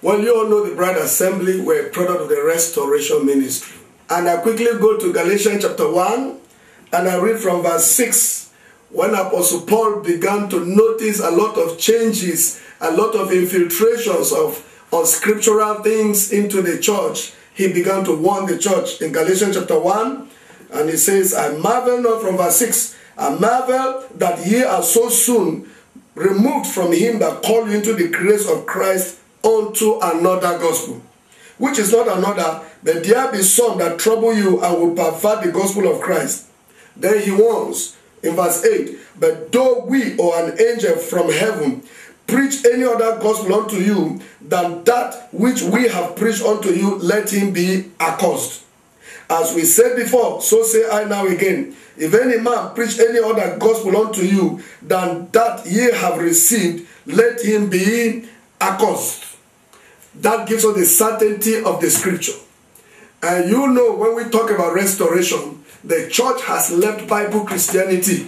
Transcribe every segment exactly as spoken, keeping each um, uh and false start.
Well, you all know the Bride Assembly were a product of the Restoration Ministry. And I quickly go to Galatians chapter one, and I read from verse six, when Apostle Paul began to notice a lot of changes, a lot of infiltrations of unscriptural things into the church. He began to warn the church in Galatians chapter one, and he says, I marvel not, from verse six, I marvel that ye are so soon removed from him that called you into the grace of Christ unto another gospel, which is not another, but there be some that trouble you and will pervert the gospel of Christ. Then he warns in verse eight, but though we or an angel from heaven preach any other gospel unto you than that which we have preached unto you, let him be accursed. As we said before, so say I now again, if any man preach any other gospel unto you than that ye have received, let him be accursed. That gives us the certainty of the scripture. And you know, when we talk about restoration, the church has left Bible Christianity.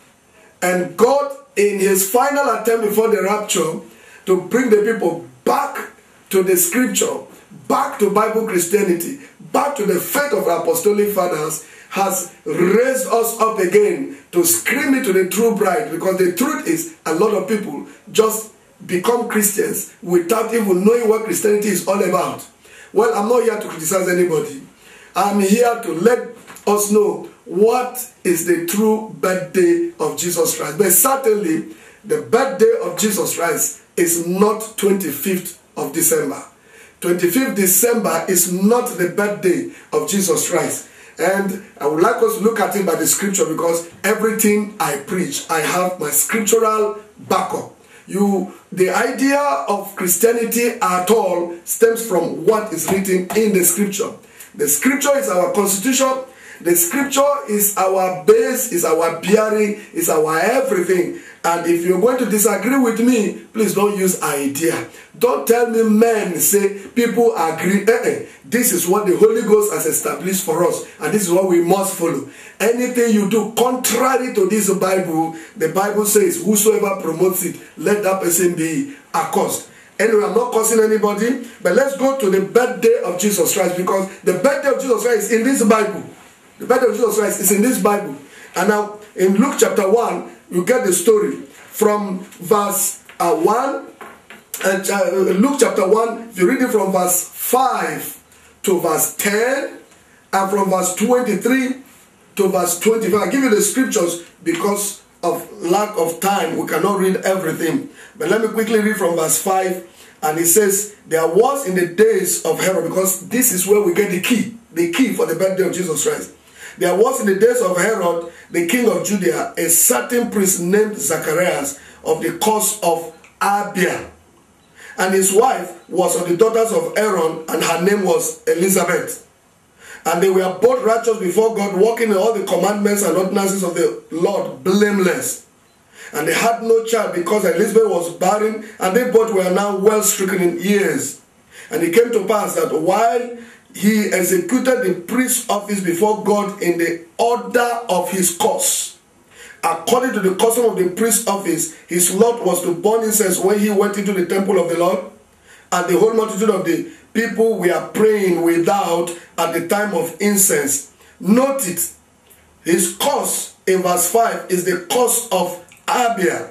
And God, in his final attempt before the rapture, to bring the people back to the scripture, back to Bible Christianity, back to the faith of our apostolic fathers, has raised us up again to scream it to the true bride. Because the truth is, a lot of people just become Christians without even knowing what Christianity is all about. Well, I'm not here to criticize anybody. I'm here to let us know what is the true birthday of Jesus Christ. But certainly, the birthday of Jesus Christ is not twenty-fifth of December. twenty-fifth December is not the birthday of Jesus Christ. And I would like us to look at it by the scripture, because everything I preach, I have my scriptural backup. You, the idea of Christianity at all stems from what is written in the scripture. The scripture is our constitution. The scripture is our base, is our bearing, is our everything. And if you're going to disagree with me, please don't use idea. Don't tell me men say people agree. Eh-eh. This is what the Holy Ghost has established for us, and this is what we must follow. Anything you do contrary to this Bible, the Bible says, whosoever promotes it, let that person be accursed. Anyway, I'm not cursing anybody, but let's go to the birthday of Jesus Christ, because the birthday of Jesus Christ is in this Bible. The birthday of Jesus Christ is in this Bible. And now, in Luke chapter one, you get the story from verse uh, one. And uh, Luke chapter one, if you read it from verse five to verse ten, and from verse twenty-three to verse twenty-five. I give you the scriptures because of lack of time. We cannot read everything. But let me quickly read from verse five. And it says, there was in the days of Herod, because this is where we get the key, the key for the birthday of Jesus Christ. There was in the days of Herod, the king of Judea, a certain priest named Zacharias of the course of Abia. And his wife was of the daughters of Aaron, and her name was Elizabeth. And they were both righteous before God, walking in all the commandments and ordinances of the Lord, blameless. And they had no child, because Elizabeth was barren, and they both were now well stricken in years. And it came to pass that while he executed the priest's office before God in the order of his course, according to the custom of the priest's office, his lot was to burn incense when he went into the temple of the Lord. And the whole multitude of the people were praying without at the time of incense. Note it. His course in verse five is the course of Abia.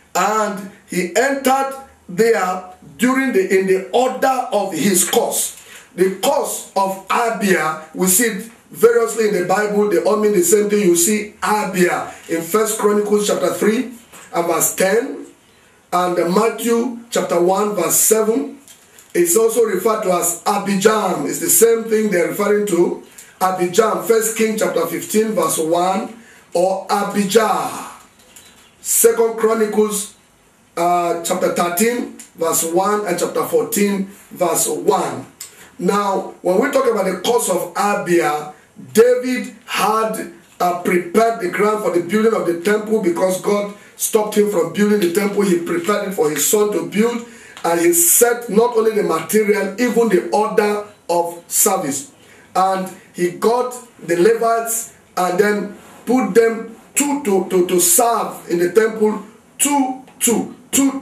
And he entered there during the in the order of his course. The course of Abia, we see it variously in the Bible. They all mean the same thing. You see Abia in First Chronicles chapter three and verse ten, and Matthew chapter one verse seven. It's also referred to as Abijam. It's the same thing they're referring to. Abijam, First Kings chapter fifteen verse one, or Abijah. Second Chronicles uh, chapter thirteen verse one and chapter fourteen verse one. Now, when we talk about the course of Abia, David had uh, prepared the ground for the building of the temple, because God stopped him from building the temple. He prepared it for his son to build, and he set not only the material, even the order of service. And he got the Levites and then put them two to, to, to serve in the temple, two, two, two, two.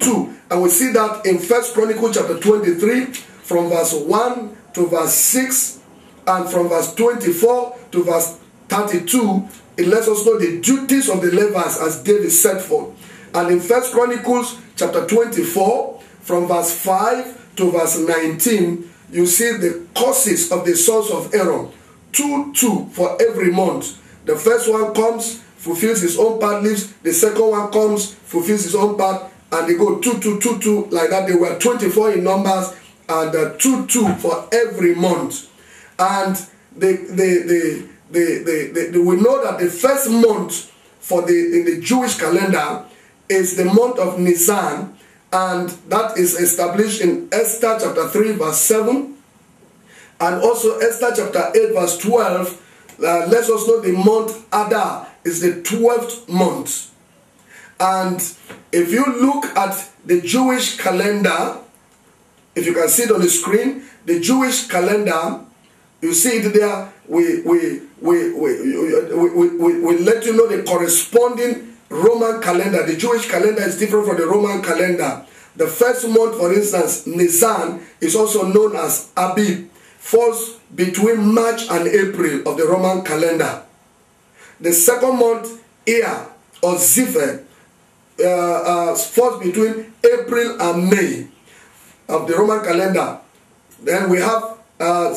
And we see that in First Chronicles chapter twenty-three, from verse one to verse six, and from verse twenty-four to verse thirty-two, it lets us know the duties of the Levites as David set forth. And in First Chronicles chapter twenty-four, from verse five to verse nineteen, you see the courses of the sons of Aaron, two, two for every month. The first one comes, fulfills his own part, leaves. The second one comes, fulfills his own part, and they go two, two, two, two, like that. They were twenty-four in numbers, and uh, two, two for every month. And they, they, they, they, they, they, they will know that the first month for the in the Jewish calendar is the month of Nisan, and that is established in Esther chapter three verse seven, and also Esther chapter eight verse twelve. Uh, lets us know the month Adar is the twelfth month. And if you look at the Jewish calendar, if you can see it on the screen, the Jewish calendar, you see it there. We we we we we, we, we, we let you know the corresponding Roman calendar. The Jewish calendar is different from the Roman calendar. The first month, for instance, Nisan, is also known as Abib, falls between March and April of the Roman calendar. The second month, Iyar or Zipher, uh, uh, falls between April and May of the Roman calendar. Then we have uh, uh,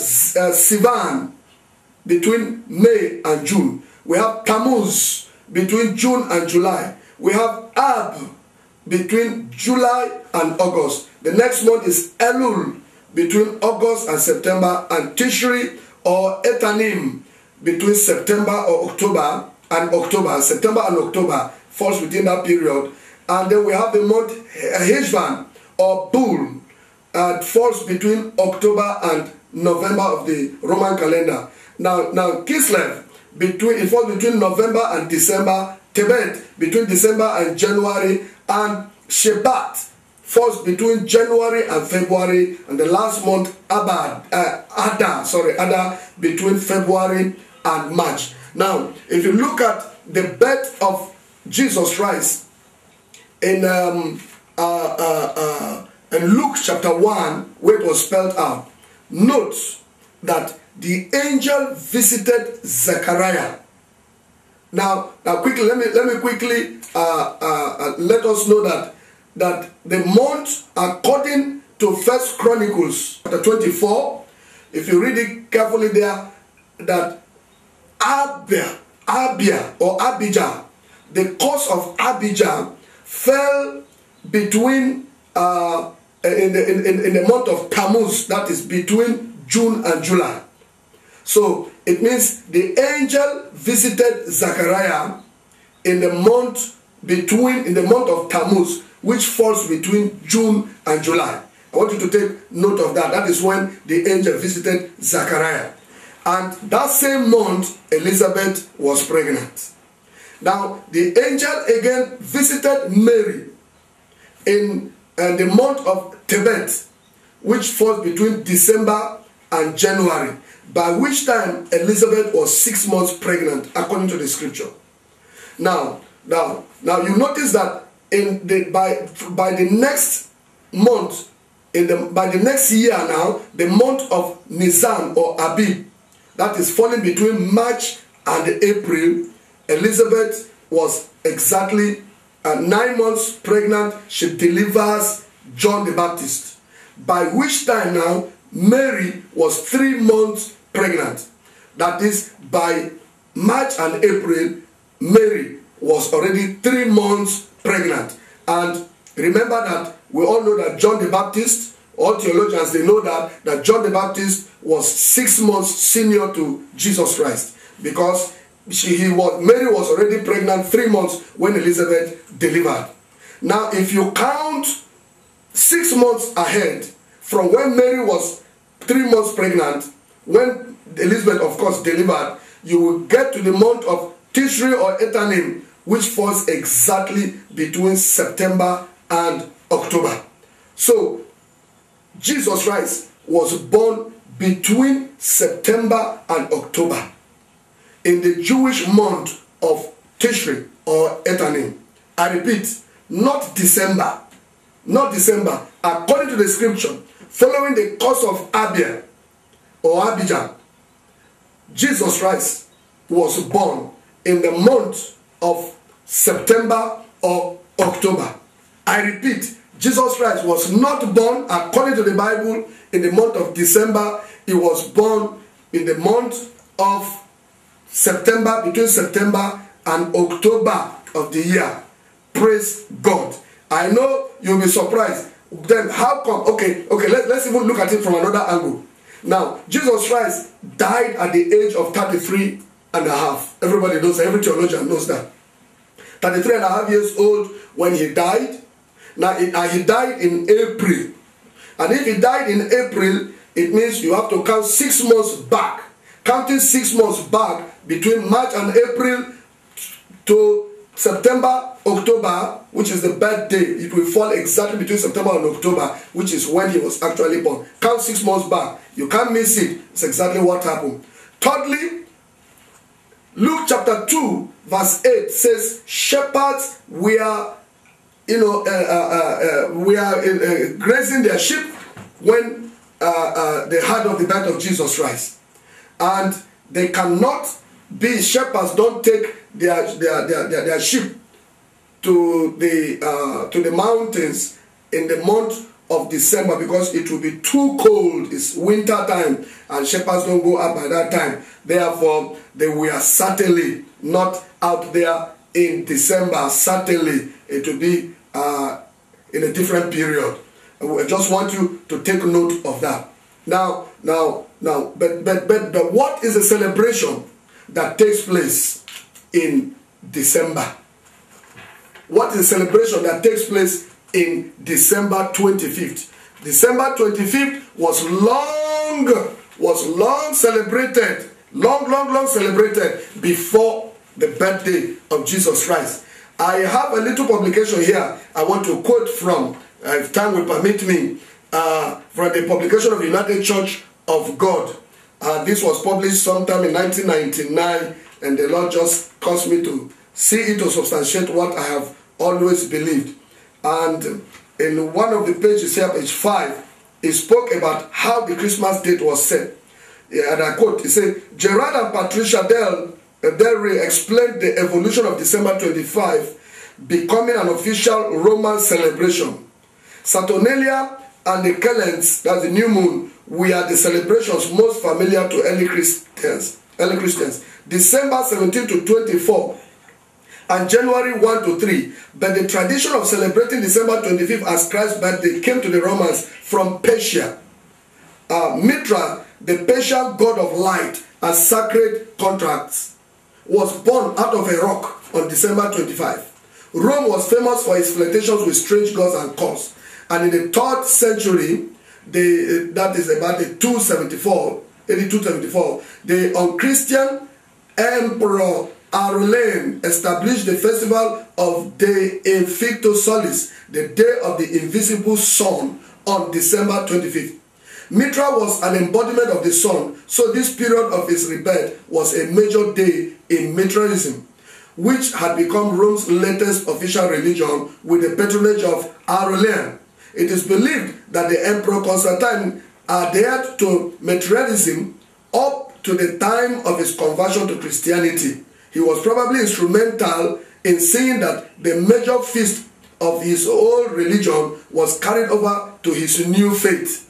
Sivan between May and June. We have Tammuz between June and July. We have Ab between July and August. The next month is Elul between August and September, and Tishri or Etanim between September or October and October. September and October falls within that period. And then we have the month Heshvan or Bul, uh, falls between October and November of the Roman calendar. Now, now Kislev, between, it falls between November and December. Tebet between December and January, and Shebat falls between January and February, and the last month Abad, uh, Adar, sorry, Adar between February and March. Now, if you look at the birth of Jesus Christ in um, uh, uh, uh, in Luke chapter one, where it was spelled out, note that the angel visited Zechariah. Now, now quickly, let me let me quickly uh, uh, uh, let us know that that the month, according to First Chronicles chapter twenty-four, if you read it carefully there, that Abia, Abia or Abijah, the course of Abijah fell between uh, in the in, in, in the month of Tammuz, that is between June and July. So it means the angel visited Zechariah in the month between in the month of Tammuz, which falls between June and July. I want you to take note of that. That is when the angel visited Zechariah. And that same month, Elizabeth was pregnant. Now, the angel again visited Mary in uh, the month of Tebet, which falls between December and January, by which time Elizabeth was six months pregnant, according to the scripture. Now, now, now you notice that in the by by the next month, in the by the next year now, the month of Nisan or Abib, that is falling between March and April, Elizabeth was exactly uh, nine months pregnant. She delivers John the Baptist, by which time now Mary was three months pregnant. That is, by March and April, Mary was already three months pregnant. And remember that we all know that John the Baptist, all theologians, they know that, that John the Baptist was six months senior to Jesus Christ, because she, he was, Mary was already pregnant three months when Elizabeth delivered. Now, if you count six months ahead from when Mary was three months pregnant, when Elizabeth, of course, delivered, you will get to the month of Tishri or Etanim, which falls exactly between September and October. So, Jesus Christ was born between September and October in the Jewish month of Tishri or Etanim. I repeat, not December, not December, according to the scripture, following the course of Abia or Abijah, Jesus Christ was born in the month of September or October. I repeat, Jesus Christ was not born, according to the Bible, in the month of December. He was born in the month of September, between September and October of the year. Praise God. I know you'll be surprised. Then how come? Okay, okay, let, let's even look at it from another angle. Now, Jesus Christ died at the age of thirty-three and a half. Everybody knows that. Every theologian knows that. thirty-three and a half years old when he died. Now, it, uh, he died in April. And if he died in April, it means you have to count six months back. Counting six months back between March and April to September, October, which is the birthday, it will fall exactly between September and October, which is when he was actually born. Count six months back. You can't miss it. It's exactly what happened. Thirdly, Luke chapter two, verse eight says, shepherds were, you know, uh, uh, uh, were uh, grazing their sheep when uh, uh, they heard of the birth of Jesus Christ. And they cannot be, shepherds don't take their, their, their, their, their sheep to the, uh, to the mountains in the month of December because it will be too cold. It's winter time and shepherds don't go out by that time. Therefore, they were certainly not out there in December. Certainly, it will be uh, in a different period. I just want you to take note of that. Now, now, now, but, but, but, but what is a celebration that takes place in December? What is a celebration that takes place in December twenty-fifth? December twenty-fifth was long, was long celebrated, long, long, long celebrated before the birthday of Jesus Christ. I have a little publication here I want to quote from, uh, if time will permit me, uh, from the publication of United Church of God. Uh, this was published sometime in nineteen ninety-nine, and the Lord just caused me to see it to substantiate what I have always believed. And in one of the pages here, page five, he spoke about how the Christmas date was set. Yeah, and I quote, he said, Gerard and Patricia Del, uh, Del Rey explained the evolution of December twenty-fifth becoming an official Roman celebration. Saturnalia and the Calends, that's the new moon, were the celebrations most familiar to early Christians. Early Christians. December seventeenth to twenty-fourth and January first to three. But the tradition of celebrating December twenty-fifth as Christ's birthday came to the Romans from Persia. Uh, Mithra, the Persian god of light and sacred contracts, was born out of a rock on December twenty-fifth. Rome was famous for its flirtations with strange gods and cults. And in the third century, the, that is about the two seventy-four, A D two seventy-four, the unchristian Emperor Aurelian established the festival of De Invicto Solis, the day of the invisible sun, on December twenty-fifth. Mithra was an embodiment of the sun, so this period of his rebirth was a major day in Mithraism, which had become Rome's latest official religion with the patronage of Aurelian. It is believed that the Emperor Constantine adhered to Mithraism up to the time of his conversion to Christianity. He was probably instrumental in seeing that the major feast of his old religion was carried over to his new faith.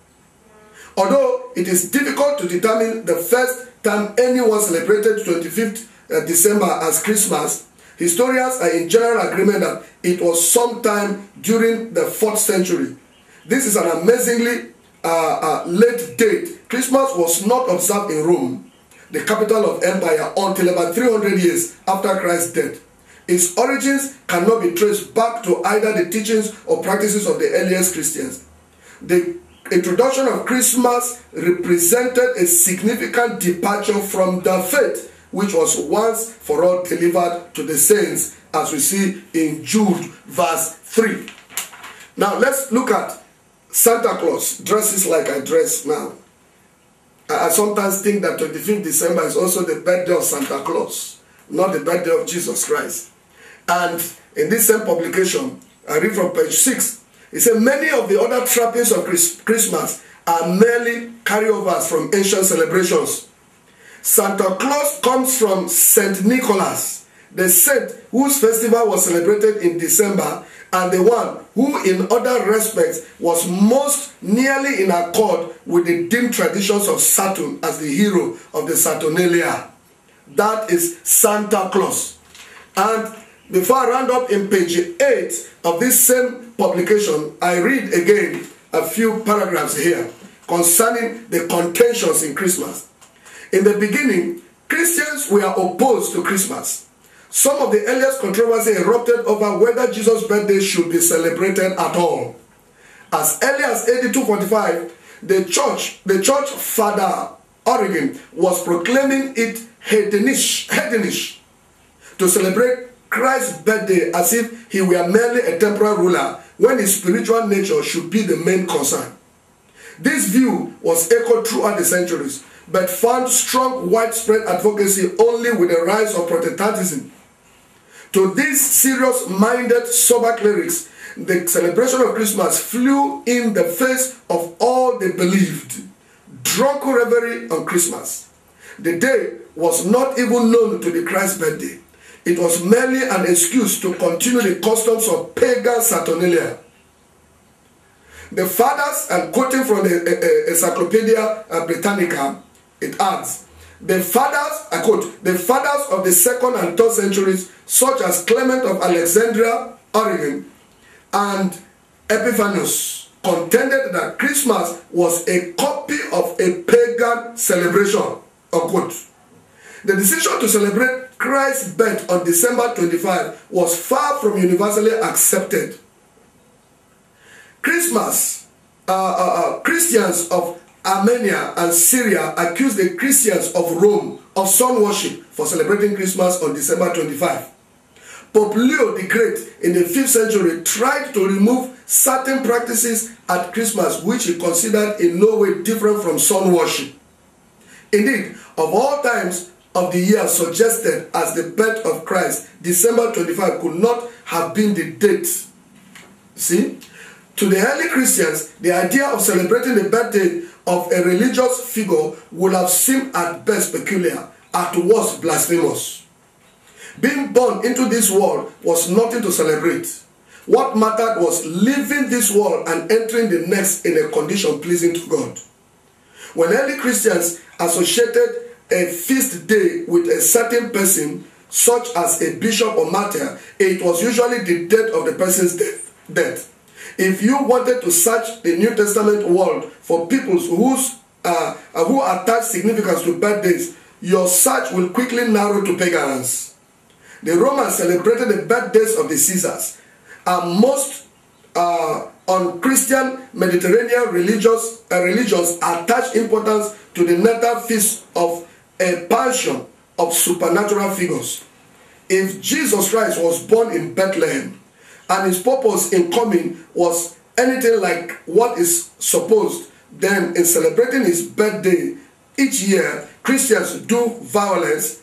Although it is difficult to determine the first time anyone celebrated twenty-fifth December as Christmas, historians are in general agreement that it was sometime during the fourth century. This is an amazingly uh, uh, late date. Christmas was not observed in Rome, the capital of empire, until about three hundred years after Christ's death. Its origins cannot be traced back to either the teachings or practices of the earliest Christians. The introduction of Christmas represented a significant departure from the faith which was once for all delivered to the saints, as we see in Jude verse three. Now let's look at Santa Claus dresses like I dress now. I sometimes think that twenty-fifth December is also the birthday of Santa Claus, not the birthday of Jesus Christ. And in this same publication, I read from page six, He said many of the other trappings of Christmas are merely carryovers from ancient celebrations. Santa Claus comes from Saint Nicholas, the saint whose festival was celebrated in December, and the one who in other respects was most nearly in accord with the dim traditions of Saturn as the hero of the Saturnalia. That is Santa Claus. And before I round up in page eight of this same publication, I read again a few paragraphs here concerning the contentions in Christmas. In the beginning, Christians were opposed to Christmas. Some of the earliest controversy erupted over whether Jesus' birthday should be celebrated at all. As early as A D two forty-five, the church, the church father Origen was proclaiming it heathenish, heathenish to celebrate Christ's birthday as if he were merely a temporal ruler when his spiritual nature should be the main concern. This view was echoed throughout the centuries, but found strong widespread advocacy only with the rise of Protestantism. To these serious-minded sober clerics, the celebration of Christmas flew in the face of all they believed. Drunken revelry on Christmas. The day was not even known to be Christ's birthday. It was merely an excuse to continue the customs of pagan Saturnalia. The fathers, and quoting from the uh, uh, Encyclopedia Britannica, it adds, the fathers, I quote, the fathers of the second and third centuries, such as Clement of Alexandria, Origen, and Epiphanius, contended that Christmas was a copy of a pagan celebration, unquote. The decision to celebrate Christ's birth on December twenty-fifth was far from universally accepted. Christmas, uh, uh, uh, Christians of Armenia and Syria accused the Christians of Rome of sun worship for celebrating Christmas on December twenty-fifth. Pope Leo the Great in the fifth century tried to remove certain practices at Christmas which he considered in no way different from sun worship. Indeed, of all times of the year suggested as the birth of Christ, December twenty-fifth could not have been the date. See? To the early Christians, the idea of celebrating the birthday of a religious figure would have seemed at best peculiar, at worst blasphemous. Being born into this world was nothing to celebrate. What mattered was leaving this world and entering the next in a condition pleasing to God. When early Christians associated a feast day with a certain person, such as a bishop or martyr, it was usually the date of the person's death. death. If you wanted to search the New Testament world for people whose, uh, who attach significance to birthdays, your search will quickly narrow to pagans. The Romans celebrated the birthdays of the Caesars, and most uh, on-Christian Mediterranean religious, uh, religions attach importance to the natal feast of a passion of supernatural figures. If Jesus Christ was born in Bethlehem, and his purpose in coming was anything like what is supposed, then in celebrating his birthday each year, Christians do violence,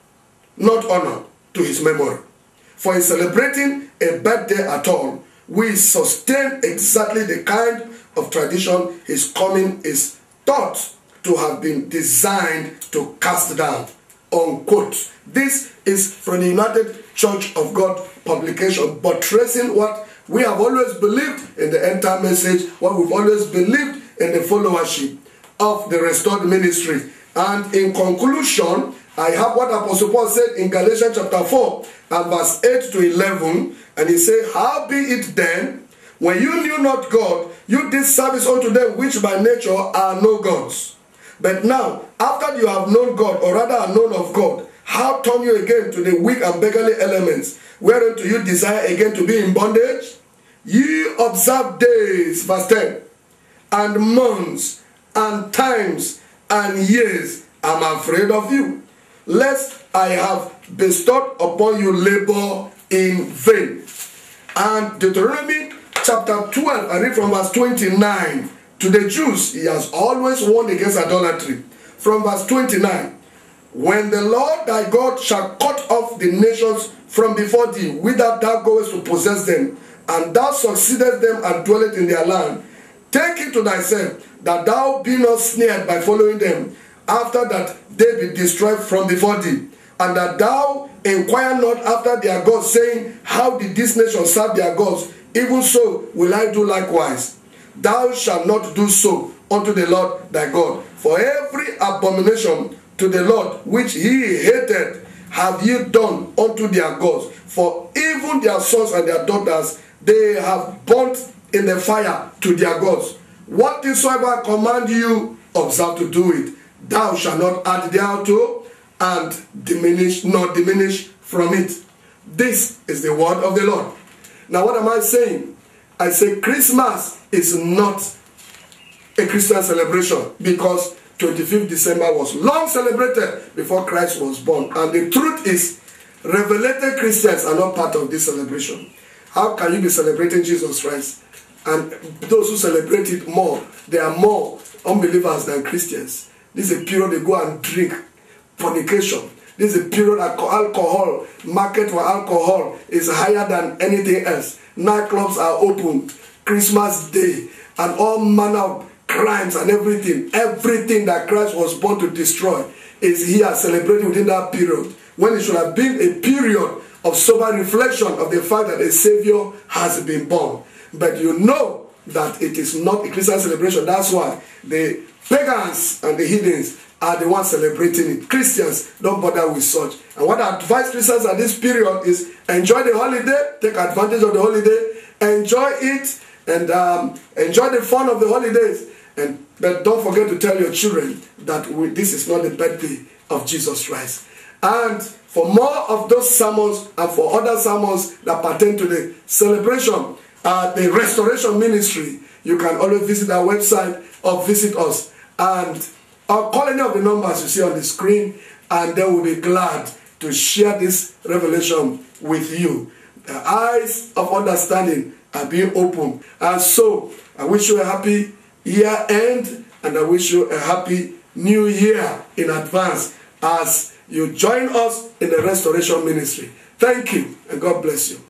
not honor, to his memory. For in celebrating a birthday at all, we sustain exactly the kind of tradition his coming is thought to have been designed to cast down, unquote. This is from the United Church of God publication, buttressing what we have always believed in the end time message, what we've always believed in the followership of the restored ministry. And in conclusion, I have what Apostle Paul said in Galatians chapter four and verse eight to eleven, and he said, how be it then, when you knew not God, you did service unto them which by nature are no gods. But now, after you have known God, or rather are known of God, how turn you again to the weak and beggarly elements, wherein do you desire again to be in bondage? Ye observe days, verse ten, and months, and times, and years. I'm afraid of you, lest I have bestowed upon you labor in vain. And Deuteronomy chapter twelve, I read from verse twenty-nine. To the Jews, he has always warned against idolatry. From verse twenty-nine, when the Lord thy God shall cut off the nations from before thee, whither thou goest to possess them, and thou succeedest them and dwellest in their land, take it to thyself, that thou be not snared by following them, after that they be destroyed from before thee, and that thou inquire not after their gods, saying, how did this nation serve their gods? Even so will I do likewise. Thou shalt not do so unto the Lord thy God. For every abomination to the Lord which he hated have ye done unto their gods. For even their sons and their daughters they have burnt in the fire to their gods. Whatsoever I command you, observe to do it. Thou shalt not add thereto, and diminish, not diminish from it. This is the word of the Lord. Now what am I saying? I say Christmas is not a Christian celebration, because twenty-fifth December was long celebrated before Christ was born. And the truth is, revelated Christians are not part of this celebration. How can you be celebrating Jesus Christ? And those who celebrate it more, they are more unbelievers than Christians. This is a period they go and drink, fornication. This is a period alcohol, market for alcohol is higher than anything else. Nightclubs are open, Christmas Day, and all manner of crimes and everything. Everything that Christ was born to destroy is here celebrating within that period, when it should have been a period of sober reflection of the fact that a Savior has been born. But you know that it is not a Christian celebration. That's why the pagans and the heathens are the ones celebrating it. Christians don't bother with such. And what I advise Christians at this period is enjoy the holiday, take advantage of the holiday, enjoy it, and um, enjoy the fun of the holidays. And but don't forget to tell your children that we, this is not the birthday of Jesus Christ. And for more of those sermons and for other sermons that pertain to the celebration, uh, the restoration ministry, you can always visit our website or visit us. And I'll call any of the numbers you see on the screen, and they will be glad to share this revelation with you. The eyes of understanding are being opened. And so, I wish you a happy year end, and I wish you a happy new year in advance as you join us in the restoration ministry. Thank you, and God bless you.